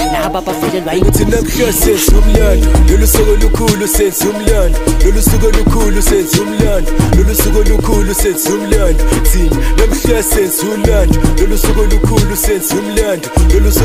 laba bavelelwa ngithi namhla senza umlando lolu suku olukhulu senza umlando lolu suku olukhulu senza umlando lolu suku olukhulu senza umlando thina namhla senza umlando lolu suku olukhulu senza umlando lolu